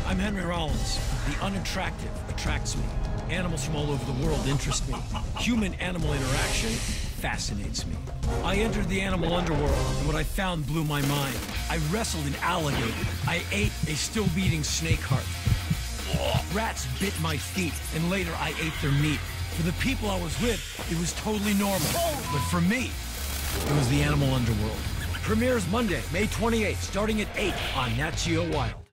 I'm Henry Rollins. The unattractive attracts me. Animals from all over the world interest me. Human-animal interaction fascinates me. I entered the animal underworld, and what I found blew my mind. I wrestled an alligator. I ate a still-beating snake heart. Rats bit my feet, and later I ate their meat. For the people I was with, it was totally normal. But for me, it was the animal underworld. Premieres Monday, May 28th, starting at 8 on Nat Geo Wild.